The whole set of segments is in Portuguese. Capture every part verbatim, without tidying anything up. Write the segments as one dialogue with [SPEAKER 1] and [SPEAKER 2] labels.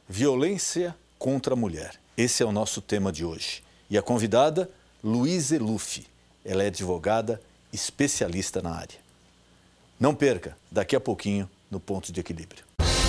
[SPEAKER 1] Violência contra a mulher. Esse é o nosso tema de hoje. E a convidada, Luísa Eluffi. Ela é advogada especialista na área. Não perca, daqui a pouquinho, no Ponto de Equilíbrio.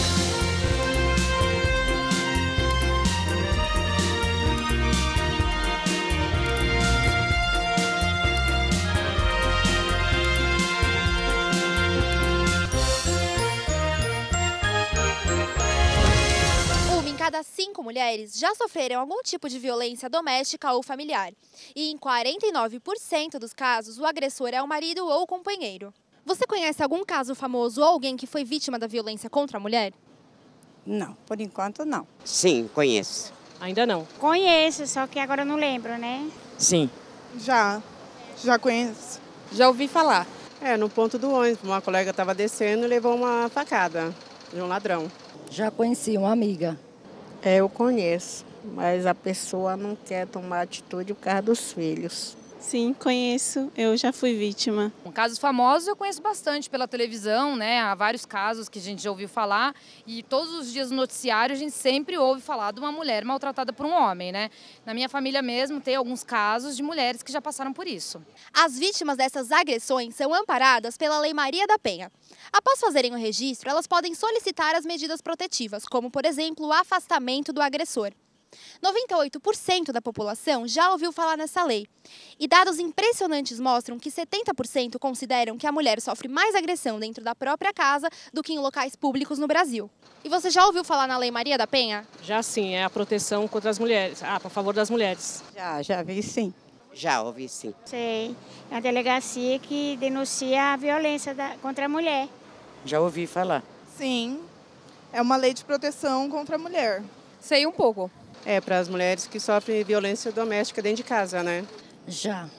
[SPEAKER 2] Cada cinco mulheres já sofreram algum tipo de violência doméstica ou familiar. E em quarenta e nove por cento dos casos, o agressor é o marido ou o companheiro. Você conhece algum caso famoso ou alguém que foi vítima da violência contra a mulher?
[SPEAKER 3] Não, por enquanto não.
[SPEAKER 4] Sim, conheço.
[SPEAKER 5] Ainda não.
[SPEAKER 6] Conheço, só que agora eu não lembro, né?
[SPEAKER 5] Sim.
[SPEAKER 7] Já, já conheço.
[SPEAKER 5] Já ouvi falar.
[SPEAKER 8] É, no ponto do ônibus, uma colega estava descendo e levou uma facada de um ladrão.
[SPEAKER 3] Já conheci uma amiga.
[SPEAKER 9] É, eu conheço, mas a pessoa não quer tomar atitude por causa dos filhos.
[SPEAKER 10] Sim, conheço. Eu já fui vítima.
[SPEAKER 11] Casos famosos eu conheço bastante pela televisão, né? Há vários casos que a gente já ouviu falar e todos os dias no noticiário a gente sempre ouve falar de uma mulher maltratada por um homem, né? Na minha família mesmo tem alguns casos de mulheres que já passaram por isso.
[SPEAKER 2] As vítimas dessas agressões são amparadas pela Lei Maria da Penha. Após fazerem o registro, elas podem solicitar as medidas protetivas, como, por exemplo, o afastamento do agressor. noventa e oito por cento da população já ouviu falar nessa lei. E dados impressionantes mostram que setenta por cento consideram que a mulher sofre mais agressão dentro da própria casa do que em locais públicos no Brasil. E você já ouviu falar na Lei Maria da Penha?
[SPEAKER 5] Já sim, é a proteção contra as mulheres, ah, a favor das mulheres.
[SPEAKER 9] Já, já vi sim.
[SPEAKER 4] Já ouvi sim.
[SPEAKER 6] Sei. É uma delegacia que denuncia a violência da, contra a mulher.
[SPEAKER 4] Já ouvi falar.
[SPEAKER 7] Sim, é uma lei de proteção contra a mulher.
[SPEAKER 11] Sei um pouco.
[SPEAKER 8] É, para as mulheres que sofrem violência doméstica dentro de casa, né?
[SPEAKER 3] Já.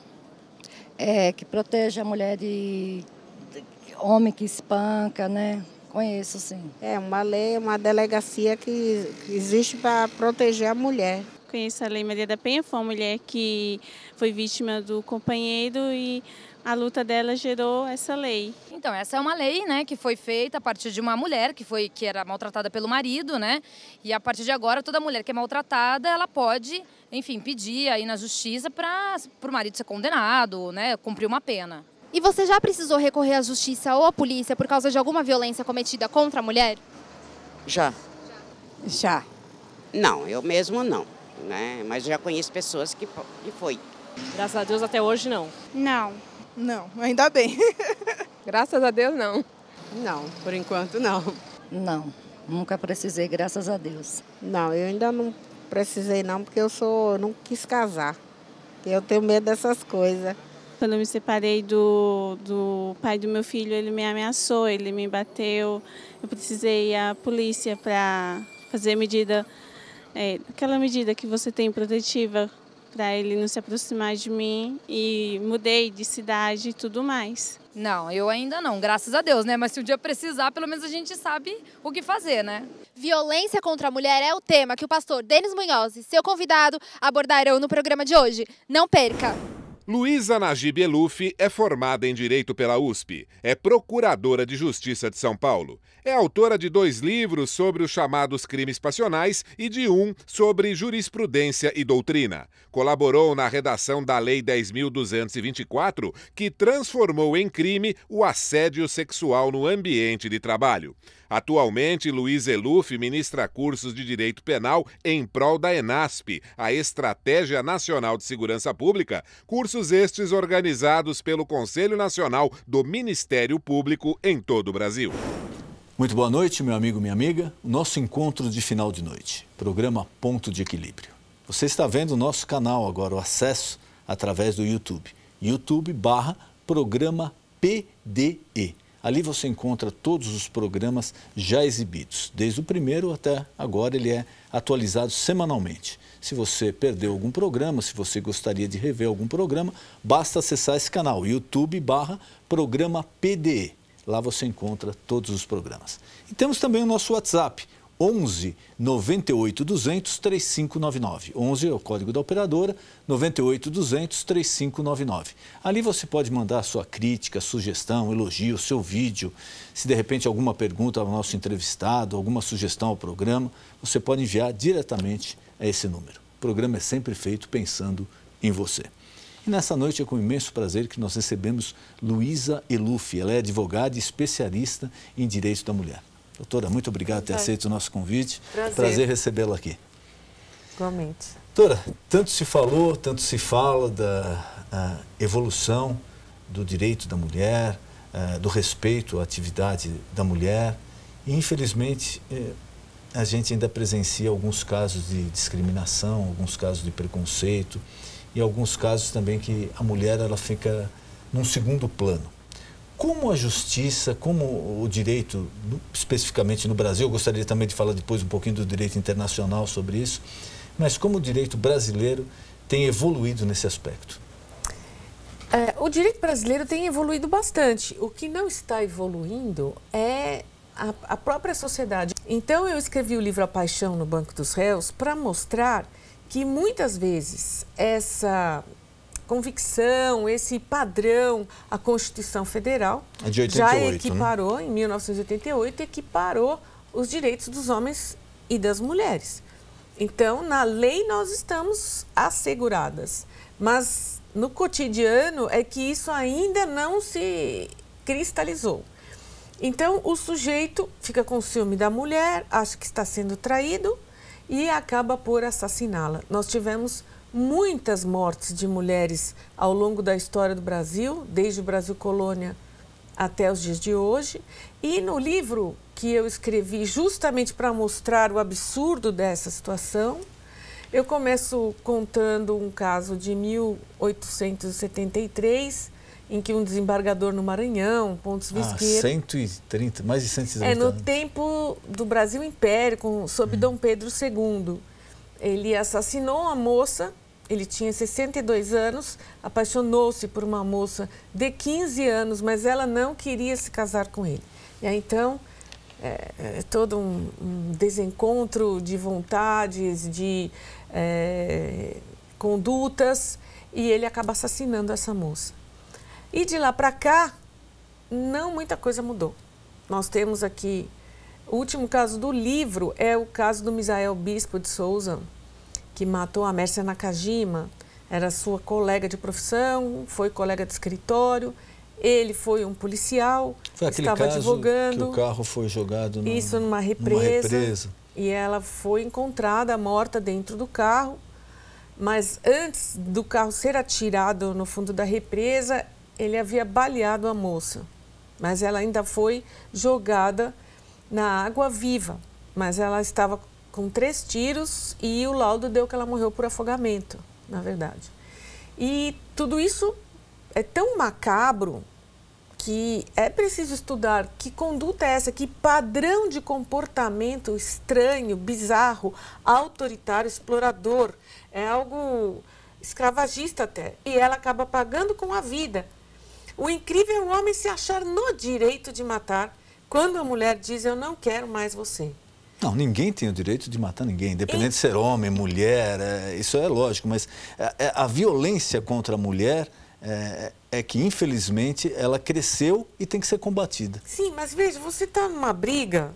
[SPEAKER 3] É, que protege a mulher de, de homem que espanca, né? Conheço, sim.
[SPEAKER 9] É uma lei, uma delegacia que, que existe para proteger a mulher.
[SPEAKER 10] Conheço a Lei Maria da Penha, foi uma mulher que foi vítima do companheiro e a luta dela gerou essa lei.
[SPEAKER 11] Então, essa é uma lei, né, que foi feita a partir de uma mulher que, foi, que era maltratada pelo marido, né? E a partir de agora, toda mulher que é maltratada, ela pode, enfim, pedir aí na justiça para o marido ser condenado, né, cumprir uma pena.
[SPEAKER 2] E você já precisou recorrer à justiça ou à polícia por causa de alguma violência cometida contra a mulher?
[SPEAKER 4] Já.
[SPEAKER 9] Já.
[SPEAKER 4] Não, eu mesmo não, né? Mas já conheço pessoas que, que foi.
[SPEAKER 5] Graças a Deus até hoje não.
[SPEAKER 6] Não.
[SPEAKER 7] Não, ainda bem.
[SPEAKER 5] Graças a Deus não.
[SPEAKER 8] Não, por enquanto não.
[SPEAKER 3] Não, nunca precisei, graças a Deus.
[SPEAKER 9] Não, eu ainda não precisei não, porque eu sou, eu não quis casar. Porque eu tenho medo dessas coisas.
[SPEAKER 10] Quando eu me separei do, do pai do meu filho, ele me ameaçou, ele me bateu. Eu precisei ir à polícia para fazer medida, é, aquela medida que você tem protetiva, para ele não se aproximar de mim, e mudei de cidade e tudo mais.
[SPEAKER 11] Não, eu ainda não, graças a Deus, né? Mas se um dia precisar, pelo menos a gente sabe o que fazer, né?
[SPEAKER 2] Violência contra a mulher é o tema que o pastor Denis Munhoz e seu convidado abordarão no programa de hoje. Não perca!
[SPEAKER 12] Luísa Najib Eluffi é formada em Direito pela U S P, é procuradora de Justiça de São Paulo. É autora de dois livros sobre os chamados crimes passionais e de um sobre jurisprudência e doutrina. Colaborou na redação da Lei dez mil duzentos e vinte e quatro, que transformou em crime o assédio sexual no ambiente de trabalho. Atualmente, Luísa Eluffi ministra cursos de Direito Penal em prol da ENASP, a Estratégia Nacional de Segurança Pública, cursos estes organizados pelo Conselho Nacional do Ministério Público em todo o Brasil.
[SPEAKER 1] Muito boa noite, meu amigo, minha amiga. O nosso encontro de final de noite, programa Ponto de Equilíbrio. Você está vendo o nosso canal agora, o acesso através do YouTube. YouTube barra programa P D E. Ali você encontra todos os programas já exibidos. Desde o primeiro até agora ele é atualizado semanalmente. Se você perdeu algum programa, se você gostaria de rever algum programa, basta acessar esse canal, YouTube barra programa P D E. Lá você encontra todos os programas. E temos também o nosso WhatsApp, onze, noventa e oito, duzentos, trinta e cinco noventa e nove. onze é o código da operadora, noventa e oito, duzentos, trinta e cinco noventa e nove. Ali você pode mandar a sua crítica, sugestão, elogio, seu vídeo. Se de repente alguma pergunta ao nosso entrevistado, alguma sugestão ao programa, você pode enviar diretamente a esse número. O programa é sempre feito pensando em você. E nessa noite é com imenso prazer que nós recebemos Luísa Eluffi. Ela é advogada e especialista em direito da mulher. Doutora, muito obrigado por ter aceito o nosso convite.
[SPEAKER 13] Prazer,
[SPEAKER 1] prazer recebê-la aqui.
[SPEAKER 13] Igualmente.
[SPEAKER 1] Doutora, tanto se falou, tanto se fala da evolução do direito da mulher, a, do respeito à atividade da mulher. E, infelizmente, a gente ainda presencia alguns casos de discriminação, alguns casos de preconceito e alguns casos também que a mulher ela fica num segundo plano. Como a justiça, como o direito, especificamente no Brasil, eu gostaria também de falar depois um pouquinho do direito internacional sobre isso, mas como o direito brasileiro tem evoluído nesse aspecto?
[SPEAKER 13] É, o direito brasileiro tem evoluído bastante. O que não está evoluindo é a, a própria sociedade. Então, eu escrevi o livro A Paixão no Banco dos Réus para mostrar que muitas vezes essa convicção, esse padrão, a Constituição Federal
[SPEAKER 1] é de oitenta e oito,
[SPEAKER 13] já equiparou, né? Em mil novecentos e oitenta e oito, equiparou os direitos dos homens e das mulheres. Então, na lei nós estamos asseguradas, mas no cotidiano é que isso ainda não se cristalizou. Então, o sujeito fica com ciúme da mulher, acha que está sendo traído e acaba por assassiná-la. Nós tivemos muitas mortes de mulheres ao longo da história do Brasil, desde o Brasil colônia até os dias de hoje. E no livro que eu escrevi justamente para mostrar o absurdo dessa situação, eu começo contando um caso de mil oitocentos e setenta e três, em que um desembargador no Maranhão, Pontes Visqueira...
[SPEAKER 1] Ah, cento e trinta, mais de cento e trinta
[SPEAKER 13] É, no
[SPEAKER 1] anos.
[SPEAKER 13] tempo do Brasil Império, com, sob hum. Dom Pedro segundo. Ele assassinou uma moça, ele tinha sessenta e dois anos, apaixonou-se por uma moça de quinze anos, mas ela não queria se casar com ele. E aí, então, é, é todo um, um desencontro de vontades, de é, condutas, e ele acaba assassinando essa moça. E de lá para cá, não muita coisa mudou. Nós temos aqui, o último caso do livro é o caso do Misael Bispo de Souza, que matou a Mércia Nakajima, era sua colega de profissão, foi colega de escritório, ele foi um policial,
[SPEAKER 1] foi aquele
[SPEAKER 13] estava
[SPEAKER 1] caso
[SPEAKER 13] advogando.
[SPEAKER 1] Que o carro foi jogado no,
[SPEAKER 13] isso numa represa,
[SPEAKER 1] numa represa.
[SPEAKER 13] E ela foi encontrada morta dentro do carro, mas antes do carro ser atirado no fundo da represa, ele havia baleado a moça, mas ela ainda foi jogada na água viva, mas ela estava com três tiros e o laudo deu que ela morreu por afogamento, na verdade. E tudo isso é tão macabro que é preciso estudar que conduta é essa, que padrão de comportamento estranho, bizarro, autoritário, explorador, é algo escravagista até, e ela acaba pagando com a vida. O incrível é o homem se achar no direito de matar quando a mulher diz, eu não quero mais você.
[SPEAKER 1] Não, ninguém tem o direito de matar ninguém, independente e... de ser homem, mulher, é, isso é lógico, mas a, a violência contra a mulher é, é que, infelizmente, ela cresceu e tem que ser combatida.
[SPEAKER 13] Sim, mas veja, você está numa briga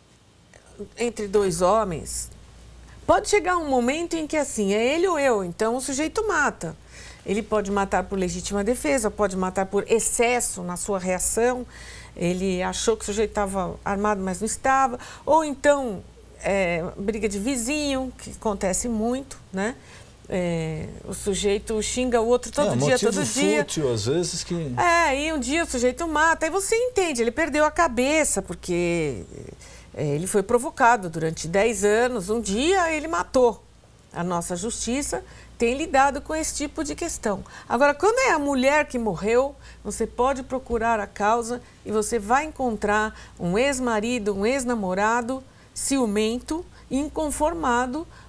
[SPEAKER 13] entre dois homens, pode chegar um momento em que, assim, é ele ou eu, então o sujeito mata. Ele pode matar por legítima defesa, pode matar por excesso na sua reação. Ele achou que o sujeito estava armado, mas não estava. Ou então, é, briga de vizinho, que acontece muito, né? É, o sujeito xinga o outro todo
[SPEAKER 1] é,
[SPEAKER 13] dia, todo dia.
[SPEAKER 1] Fútil, às vezes que...
[SPEAKER 13] É, e um dia o sujeito mata, aí você entende, ele perdeu a cabeça, porque é, ele foi provocado durante dez anos, um dia ele matou. A nossa justiça tem lidado com esse tipo de questão. Agora, quando é a mulher que morreu, você pode procurar a causa e você vai encontrar um ex-marido, um ex-namorado ciumento, inconformado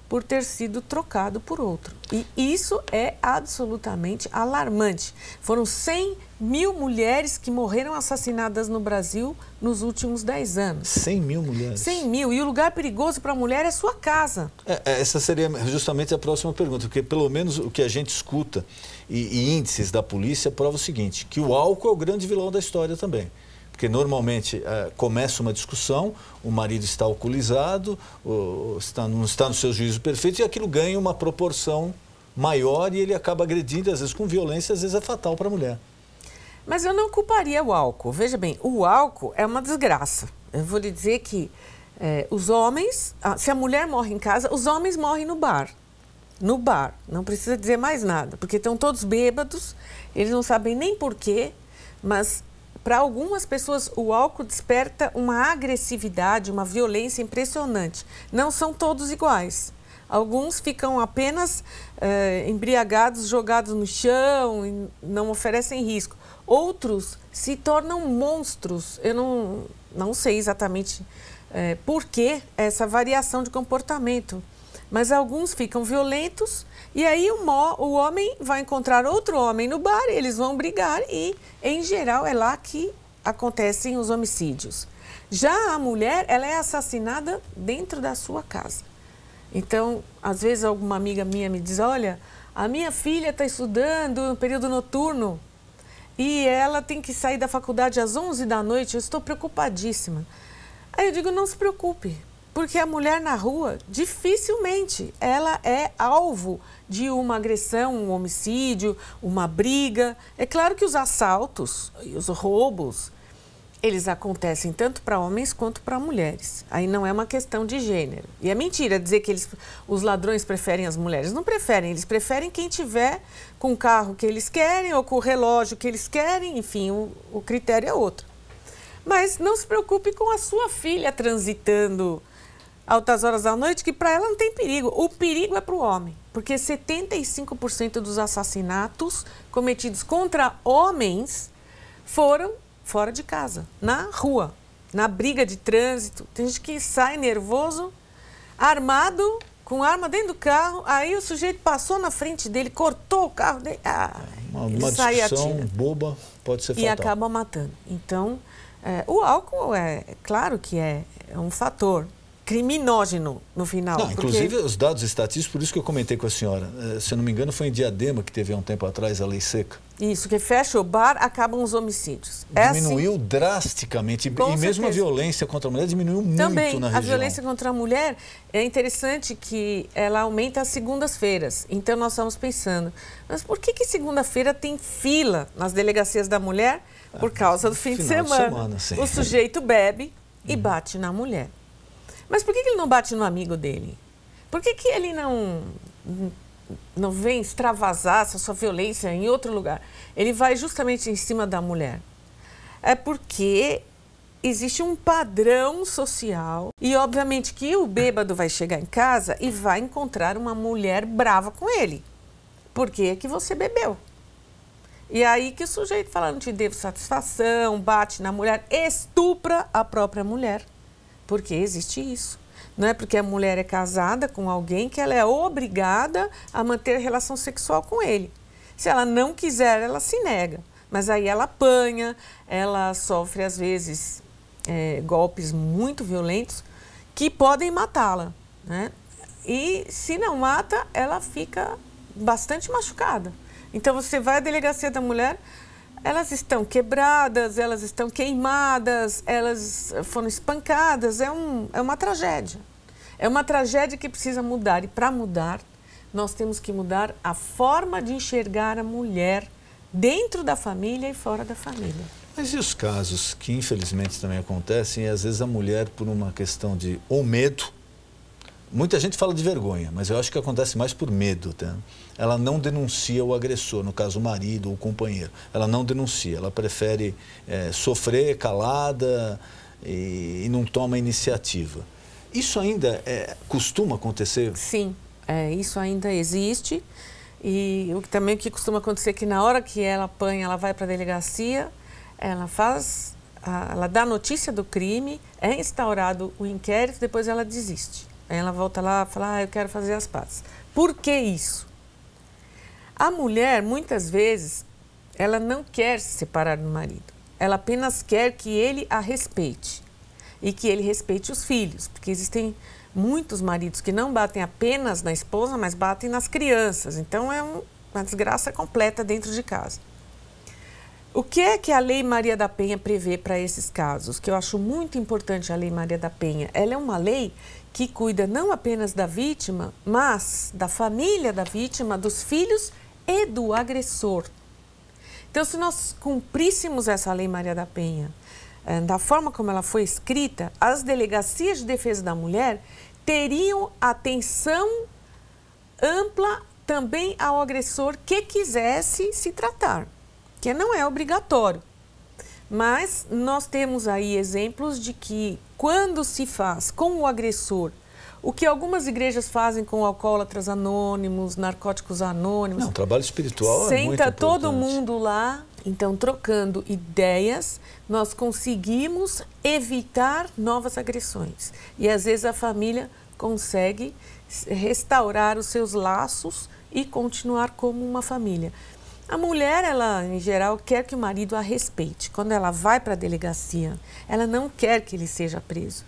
[SPEAKER 13] por ter sido trocado por outro. E isso é absolutamente alarmante. Foram cem mil mulheres que morreram assassinadas no Brasil nos últimos dez anos.
[SPEAKER 1] cem mil mulheres?
[SPEAKER 13] cem mil. E o lugar perigoso para a mulher é sua casa.
[SPEAKER 1] É, essa seria justamente a próxima pergunta, porque pelo menos o que a gente escuta e, e índices da polícia prova o seguinte, que o álcool é o grande vilão da história também. Porque normalmente é, começa uma discussão, o marido está alcoolizado, ou está, não está no seu juízo perfeito, e aquilo ganha uma proporção maior e ele acaba agredindo, às vezes com violência, às vezes é fatal para a mulher.
[SPEAKER 13] Mas eu não culparia o álcool. Veja bem, o álcool é uma desgraça. Eu vou lhe dizer que é, os homens, se a mulher morre em casa, os homens morrem no bar. No bar, não precisa dizer mais nada, porque estão todos bêbados, eles não sabem nem porquê, mas... Para algumas pessoas, o álcool desperta uma agressividade, uma violência impressionante. Não são todos iguais. Alguns ficam apenas eh, embriagados, jogados no chão, e não oferecem risco. Outros se tornam monstros. Eu não, não sei exatamente eh, por que essa variação de comportamento. Mas alguns ficam violentos e aí o, mo, o homem vai encontrar outro homem no bar, eles vão brigar e, em geral, é lá que acontecem os homicídios. Já a mulher, ela é assassinada dentro da sua casa. Então, às vezes, alguma amiga minha me diz, olha, a minha filha está estudando no período noturno e ela tem que sair da faculdade às onze da noite, eu estou preocupadíssima. Aí eu digo, não se preocupe. Porque a mulher na rua, dificilmente, ela é alvo de uma agressão, um homicídio, uma briga. É claro que os assaltos e os roubos, eles acontecem tanto para homens quanto para mulheres. Aí não é uma questão de gênero. E é mentira dizer que eles, os ladrões preferem as mulheres. Não preferem, eles preferem quem tiver com o carro que eles querem ou com o relógio que eles querem. Enfim, o, o critério é outro. Mas não se preocupe com a sua filha transitando altas horas da noite, que para ela não tem perigo. O perigo é para o homem, porque setenta e cinco por cento dos assassinatos cometidos contra homens foram fora de casa, na rua, na briga de trânsito. Tem gente que sai nervoso, armado, com arma dentro do carro, aí o sujeito passou na frente dele, cortou o carro dele, ah,
[SPEAKER 1] uma, uma discussão boba pode ser fatal.
[SPEAKER 13] E acaba matando. Então, é, o álcool, é, é claro que é, é um fator criminógeno no final.
[SPEAKER 1] Não,
[SPEAKER 13] porque...
[SPEAKER 1] Inclusive, os dados estatísticos, por isso que eu comentei com a senhora. Se eu não me engano, foi em Diadema que teve há um tempo atrás a lei seca.
[SPEAKER 13] Isso, que fecha o bar, acabam os homicídios.
[SPEAKER 1] Diminuiu
[SPEAKER 13] é assim,
[SPEAKER 1] drasticamente.
[SPEAKER 13] Com
[SPEAKER 1] e mesmo
[SPEAKER 13] certeza.
[SPEAKER 1] a violência contra a mulher diminuiu
[SPEAKER 13] Também,
[SPEAKER 1] muito na região.
[SPEAKER 13] A violência contra a mulher, é interessante que ela aumenta às segundas-feiras. Então, nós estamos pensando, mas por que que segunda-feira tem fila nas delegacias da mulher? Por causa do fim de semana.
[SPEAKER 1] De semana
[SPEAKER 13] o sujeito bebe e bate na mulher. Mas por que que ele não bate no amigo dele? Por que que ele não, não vem extravasar essa sua violência em outro lugar? Ele vai justamente em cima da mulher. É porque existe um padrão social e, obviamente, que o bêbado vai chegar em casa e vai encontrar uma mulher brava com ele. Por que que você bebeu? E aí que o sujeito fala, não te devo satisfação, bate na mulher, estupra a própria mulher. Porque existe isso. Não é porque a mulher é casada com alguém que ela é obrigada a manter relação sexual com ele. Se ela não quiser, ela se nega. Mas aí ela apanha, ela sofre, às vezes, é, golpes muito violentos que podem matá-la, né? E se não mata, ela fica bastante machucada. Então, você vai à delegacia da mulher, elas estão quebradas, elas estão queimadas, elas foram espancadas, é, um, é uma tragédia. É uma tragédia que precisa mudar. E para mudar, nós temos que mudar a forma de enxergar a mulher dentro da família e fora da família.
[SPEAKER 1] Mas e os casos que infelizmente também acontecem, e às vezes a mulher, por uma questão de ou medo, muita gente fala de vergonha, mas eu acho que acontece mais por medo, tá? Ela não denuncia o agressor, no caso o marido ou o companheiro. Ela não denuncia, ela prefere é, sofrer calada e, e não toma iniciativa. Isso ainda é, costuma acontecer?
[SPEAKER 13] Sim, é, isso ainda existe. E o, também o que costuma acontecer é que na hora que ela apanha, ela vai para a delegacia, ela faz, a, ela dá notícia do crime, é instaurado o inquérito, depois ela desiste. Aí ela volta lá e fala, ah, eu quero fazer as pazes. Por que isso? A mulher, muitas vezes, ela não quer se separar do marido. Ela apenas quer que ele a respeite e que ele respeite os filhos, porque existem muitos maridos que não batem apenas na esposa, mas batem nas crianças. Então, é um, uma desgraça completa dentro de casa. O que é que a Lei Maria da Penha prevê para esses casos? Que eu acho muito importante a Lei Maria da Penha. Ela é uma lei que cuida não apenas da vítima, mas da família da vítima, dos filhos e do agressor. Então, se nós cumpríssemos essa Lei Maria da Penha, da forma como ela foi escrita, as delegacias de defesa da mulher teriam atenção ampla também ao agressor que quisesse se tratar, que não é obrigatório. Mas nós temos aí exemplos de que quando se faz com o agressor o que algumas igrejas fazem com alcoólatras anônimos, narcóticos anônimos.
[SPEAKER 1] Não, o trabalho espiritual é muito
[SPEAKER 13] Senta
[SPEAKER 1] importante.
[SPEAKER 13] todo mundo lá, então trocando ideias, nós conseguimos evitar novas agressões. E às vezes a família consegue restaurar os seus laços e continuar como uma família. A mulher, ela, em geral, quer que o marido a respeite. Quando ela vai para a delegacia, ela não quer que ele seja preso.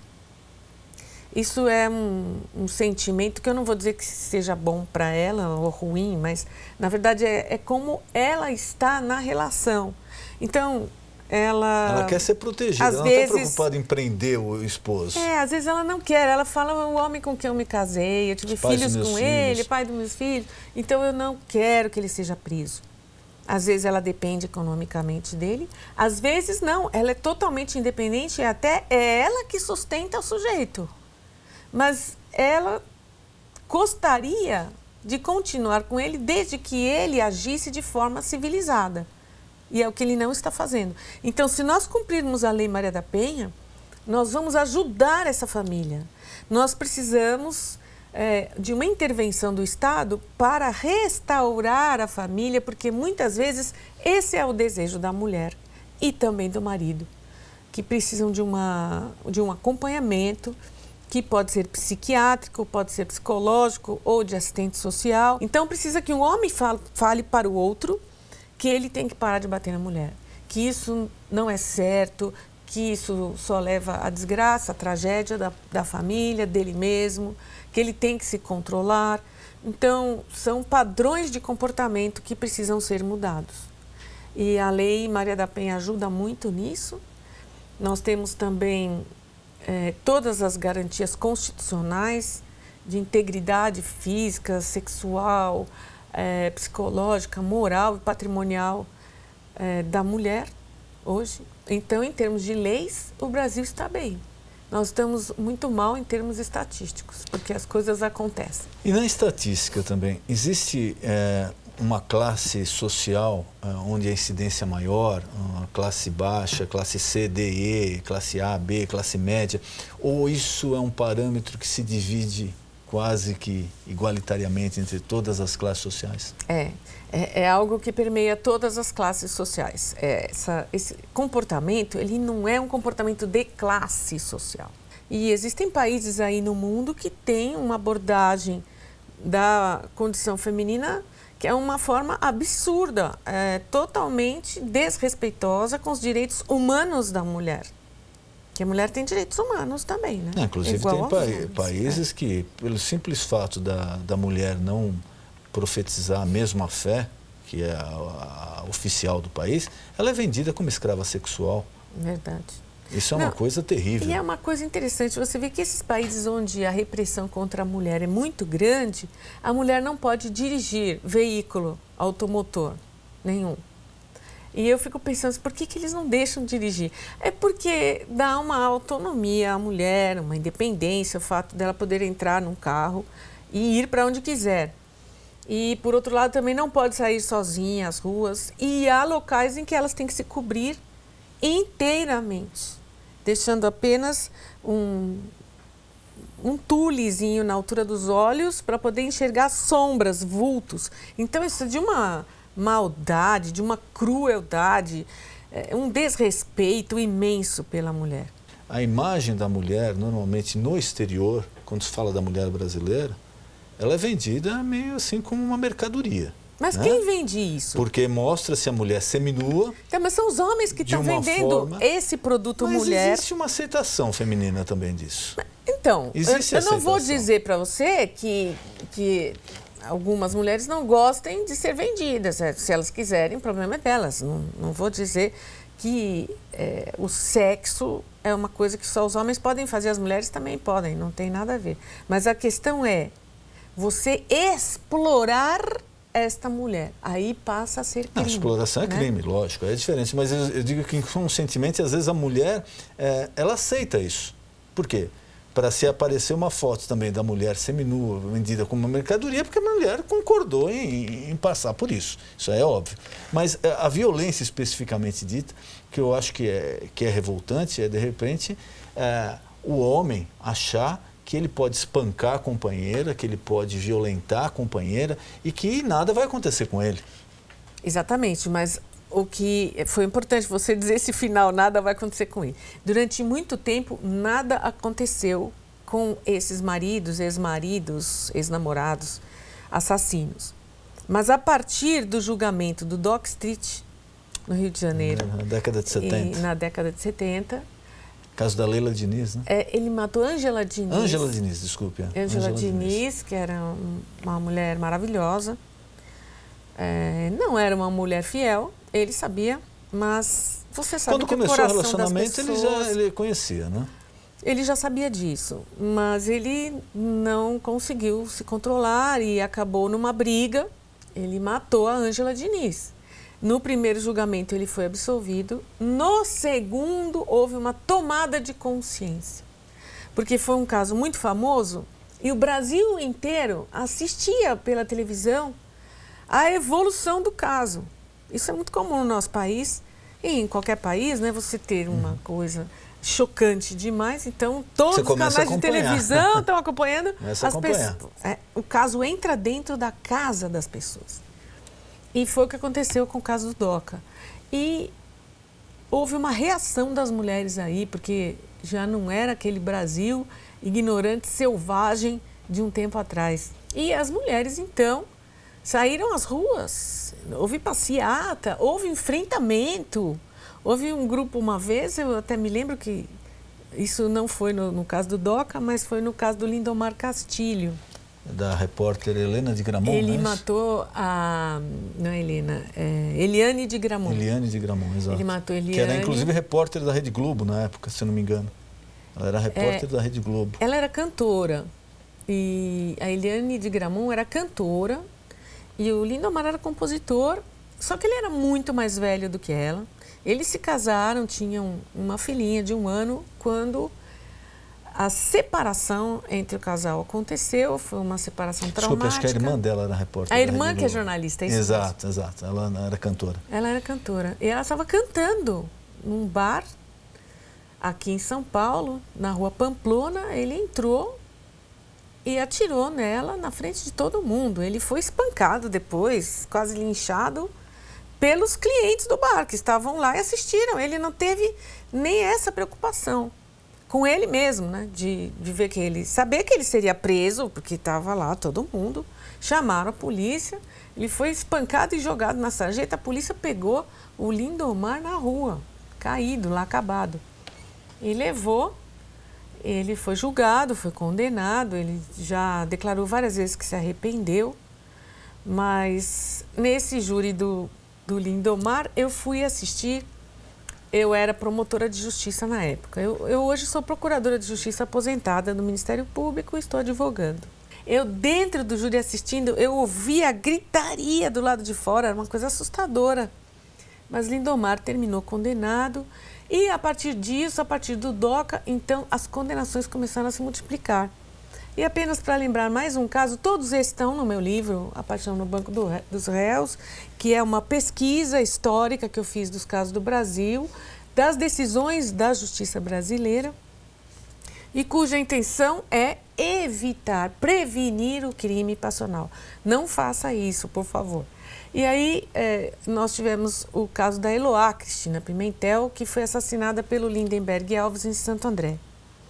[SPEAKER 13] Isso é um, um sentimento que eu não vou dizer que seja bom para ela ou ruim, mas, na verdade, é, é como ela está na relação. Então, ela...
[SPEAKER 1] Ela quer ser protegida, ela não
[SPEAKER 13] vezes,
[SPEAKER 1] está preocupada em prender o esposo.
[SPEAKER 13] É, às vezes ela não quer. Ela fala, o homem com quem eu me casei, eu tive filhos com filhos. ele, pai dos meus filhos, então eu não quero que ele seja preso. Às vezes ela depende economicamente dele, às vezes não, ela é totalmente independente e até é ela que sustenta o sujeito. Mas ela gostaria de continuar com ele desde que ele agisse de forma civilizada. E é o que ele não está fazendo. Então, se nós cumprirmos a Lei Maria da Penha, nós vamos ajudar essa família. Nós precisamos é, de uma intervenção do Estado para restaurar a família, porque muitas vezes esse é o desejo da mulher e também do marido, que precisam de, uma, de um acompanhamento, que pode ser psiquiátrico, pode ser psicológico ou de assistente social. Então, precisa que um homem fale, fale para o outro que ele tem que parar de bater na mulher, que isso não é certo, que isso só leva à desgraça, à tragédia da, da família, dele mesmo, que ele tem que se controlar. Então, são padrões de comportamento que precisam ser mudados. E a Lei Maria da Penha ajuda muito nisso. Nós temos também É, todas as garantias constitucionais de integridade física, sexual, é, psicológica, moral e patrimonial é, da mulher hoje. Então, em termos de leis, o Brasil está bem. Nós estamos muito mal em termos estatísticos, porque as coisas acontecem.
[SPEAKER 1] E na estatística também, existe é, uma classe social é, onde a incidência é maior, uma classe baixa, classe C, D, E, classe A, B, classe média, ou isso é um parâmetro que se divide quase que igualitariamente entre todas as classes sociais?
[SPEAKER 13] É, é, é algo que permeia todas as classes sociais. É, essa, esse comportamento, ele não é um comportamento de classe social. E existem países aí no mundo que têm uma abordagem da condição feminina que é uma forma absurda, é, totalmente desrespeitosa com os direitos humanos da mulher. Que a mulher tem direitos humanos também, né?
[SPEAKER 1] É, inclusive
[SPEAKER 13] Igual
[SPEAKER 1] tem pa
[SPEAKER 13] homens,
[SPEAKER 1] países
[SPEAKER 13] é.
[SPEAKER 1] que, pelo simples fato da, da mulher não profetizar a mesma fé, que é a, a oficial do país, ela é vendida como escrava sexual.
[SPEAKER 13] Verdade.
[SPEAKER 1] Isso é
[SPEAKER 13] Não,
[SPEAKER 1] uma coisa terrível.
[SPEAKER 13] E é uma coisa interessante, você vê que esses países onde a repressão contra a mulher é muito grande, a mulher não pode dirigir veículo automotor nenhum. E eu fico pensando, por que, que eles não deixam dirigir? É porque dá uma autonomia à mulher, uma independência, o fato dela poder entrar num carro e ir para onde quiser. E, por outro lado, também não pode sair sozinha às ruas. E há locais em que elas têm que se cobrir inteiramente, deixando apenas um, um tulezinho na altura dos olhos para poder enxergar sombras, vultos. Então, isso é de uma maldade, de uma crueldade, é, um desrespeito imenso pela mulher.
[SPEAKER 1] A imagem da mulher, normalmente no exterior, quando se fala da mulher brasileira, ela é vendida meio assim como uma mercadoria.
[SPEAKER 13] Mas
[SPEAKER 1] né?
[SPEAKER 13] quem vende isso?
[SPEAKER 1] Porque mostra-se a mulher seminua.
[SPEAKER 13] Então, mas são os homens que estão vendendo forma, esse produto
[SPEAKER 1] mas
[SPEAKER 13] mulher.
[SPEAKER 1] Existe uma aceitação feminina também disso.
[SPEAKER 13] Então,
[SPEAKER 1] existe
[SPEAKER 13] eu, eu não vou dizer para você que, que algumas mulheres não gostem de ser vendidas. É, se elas quiserem, o problema é delas. Não, não vou dizer que é, o sexo é uma coisa que só os homens podem fazer, as mulheres também podem, não tem nada a ver. Mas a questão é você explorar esta mulher, aí passa a ser crime.
[SPEAKER 1] A exploração é crime, né? Lógico, é diferente, mas eu, eu digo que inconscientemente, às vezes a mulher, é, ela aceita isso. Por quê? Para se aparecer uma foto também da mulher seminua, vendida como uma mercadoria, porque a mulher concordou em, em passar por isso, isso é óbvio. Mas a violência especificamente dita, que eu acho que é, que é revoltante, é de repente é, o homem achar que ele pode espancar a companheira, que ele pode violentar a companheira e que nada vai acontecer com ele.
[SPEAKER 13] Exatamente, mas o que foi importante você dizer esse final, nada vai acontecer com ele. Durante muito tempo, nada aconteceu com esses maridos, ex-maridos, ex-namorados, assassinos. Mas a partir do julgamento do Dock Street, no Rio de Janeiro,
[SPEAKER 1] na década de setenta,
[SPEAKER 13] e na década de setenta,
[SPEAKER 1] caso da Leila Diniz, né?
[SPEAKER 13] É, ele matou Ângela Diniz.
[SPEAKER 1] Ângela Diniz, desculpe.
[SPEAKER 13] Ângela Diniz, que era um, uma mulher maravilhosa. É, não era uma mulher fiel, ele sabia, mas você sabe
[SPEAKER 1] Quando
[SPEAKER 13] que
[SPEAKER 1] começou
[SPEAKER 13] o coração
[SPEAKER 1] o relacionamento,
[SPEAKER 13] das
[SPEAKER 1] pessoas, ele já ele conhecia, né?
[SPEAKER 13] Ele já sabia disso, mas ele não conseguiu se controlar e acabou numa briga. Ele matou a Ângela Diniz. No primeiro julgamento ele foi absolvido, no segundo houve uma tomada de consciência, porque foi um caso muito famoso e o Brasil inteiro assistia pela televisão a evolução do caso. Isso é muito comum no nosso país e em qualquer país, né? Você ter uma coisa chocante demais, então todos os canais de televisão estão acompanhando.
[SPEAKER 1] As pessoas,
[SPEAKER 13] é, o caso entra dentro da casa das pessoas. E foi o que aconteceu com o caso do Doca. E houve uma reação das mulheres aí, porque já não era aquele Brasil ignorante, selvagem de um tempo atrás. E as mulheres, então, saíram às ruas, houve passeata, houve enfrentamento. Houve um grupo uma vez, eu até me lembro que isso não foi no, no caso do Doca, mas foi no caso do Lindomar Castilho.
[SPEAKER 1] Da repórter Helena de Gramont.
[SPEAKER 13] Ele
[SPEAKER 1] é
[SPEAKER 13] matou a... Não é Helena, é Eliane de Gramont.
[SPEAKER 1] Eliane de Gramont, exato.
[SPEAKER 13] Ele matou Eliane.
[SPEAKER 1] Que era inclusive repórter da Rede Globo na época, se eu não me engano. Ela era repórter é, da Rede Globo.
[SPEAKER 13] Ela era cantora. E a Eliane de Gramont era cantora. E o Lindomar era compositor. Só que ele era muito mais velho do que ela. Eles se casaram, tinham uma filhinha de um ano quando a separação entre o casal aconteceu. Foi uma separação traumática.
[SPEAKER 1] Desculpa, acho que a irmã dela era repórter.
[SPEAKER 13] A irmã que é jornalista, é isso
[SPEAKER 1] Exato,
[SPEAKER 13] mesmo.
[SPEAKER 1] exato. Ela era cantora.
[SPEAKER 13] Ela era cantora. E ela estava cantando num bar aqui em São Paulo, na rua Pamplona. Ele entrou e atirou nela na frente de todo mundo. Ele foi espancado depois, quase linchado, pelos clientes do bar, que estavam lá e assistiram. Ele não teve nem essa preocupação com ele mesmo, né? De, de ver que ele... Saber que ele seria preso, porque estava lá todo mundo. Chamaram a polícia, ele foi espancado e jogado na sarjeta. A polícia pegou o Lindomar na rua, caído, lá acabado. E levou, ele foi julgado, foi condenado, ele já declarou várias vezes que se arrependeu. Mas nesse júri do... do Lindomar, eu fui assistir, eu era promotora de justiça na época. Eu, eu hoje sou procuradora de justiça aposentada no Ministério Público e estou advogando. Eu, dentro do júri assistindo, eu ouvia a gritaria do lado de fora, era uma coisa assustadora. Mas Lindomar terminou condenado e, a partir disso, a partir do Doca, então, as condenações começaram a se multiplicar. E apenas para lembrar mais um caso, todos esses estão no meu livro, A Paixão no Banco do, dos Réus, que é uma pesquisa histórica que eu fiz dos casos do Brasil, das decisões da justiça brasileira, e cuja intenção é evitar, prevenir o crime passional. Não faça isso, por favor. E aí, é, nós tivemos o caso da Eloá Cristina Pimentel, que foi assassinada pelo Lindenberg Alves em Santo André.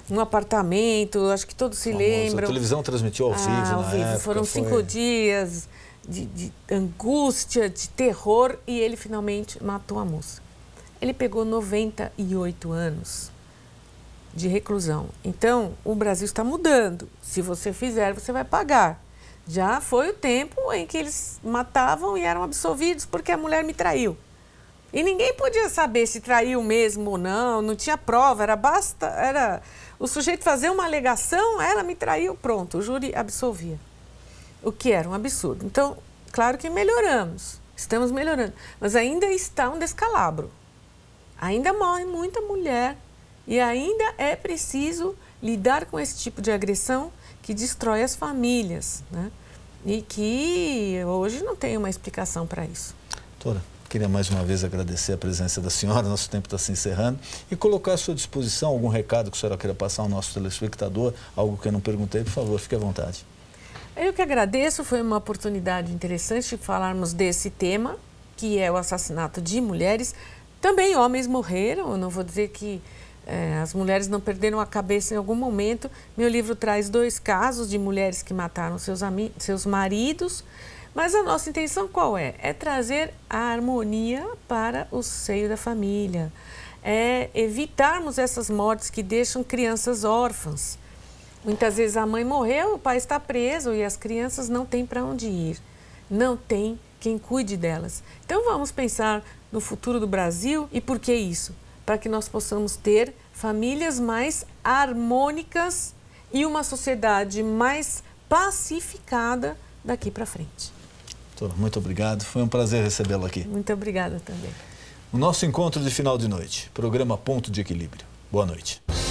[SPEAKER 13] um apartamento, acho que todos se
[SPEAKER 1] Famoso.
[SPEAKER 13] lembram.
[SPEAKER 1] A televisão transmitiu ao
[SPEAKER 13] ah,
[SPEAKER 1] vivo
[SPEAKER 13] ao
[SPEAKER 1] na
[SPEAKER 13] vivo.
[SPEAKER 1] época.
[SPEAKER 13] Foram
[SPEAKER 1] foi...
[SPEAKER 13] cinco dias de, de angústia, de terror, e ele finalmente matou a moça. Ele pegou noventa e oito anos de reclusão. Então, o Brasil está mudando. Se você fizer, você vai pagar. Já foi o tempo em que eles matavam e eram absolvidos porque a mulher me traiu. E ninguém podia saber se traiu mesmo ou não, não tinha prova, era basta, era o sujeito fazer uma alegação, ela me traiu, pronto, o júri absolvia. O que era um absurdo. Então, claro que melhoramos, estamos melhorando, mas ainda está um descalabro. Ainda morre muita mulher e ainda é preciso lidar com esse tipo de agressão que destrói as famílias, né? E que hoje não tem uma explicação para isso.
[SPEAKER 1] Doutora, queria mais uma vez agradecer a presença da senhora, nosso tempo está se encerrando, e colocar à sua disposição algum recado que a senhora queira passar ao nosso telespectador, algo que eu não perguntei, por favor, fique à vontade.
[SPEAKER 13] Eu que agradeço, foi uma oportunidade interessante de falarmos desse tema, que é o assassinato de mulheres. Também homens morreram, eu não vou dizer que é, as mulheres não perderam a cabeça em algum momento. Meu livro traz dois casos de mulheres que mataram seus, seus maridos, mas a nossa intenção qual é? É trazer a harmonia para o seio da família, é evitarmos essas mortes que deixam crianças órfãs. Muitas vezes a mãe morreu, o pai está preso e as crianças não têm para onde ir, não tem quem cuide delas. Então vamos pensar no futuro do Brasil. E por que isso? Para que nós possamos ter famílias mais harmônicas e uma sociedade mais pacificada daqui para frente.
[SPEAKER 1] Doutora, muito obrigado. Foi um prazer recebê-la aqui.
[SPEAKER 13] Muito obrigada também.
[SPEAKER 1] O nosso encontro de final de noite, programa Ponto de Equilíbrio. Boa noite.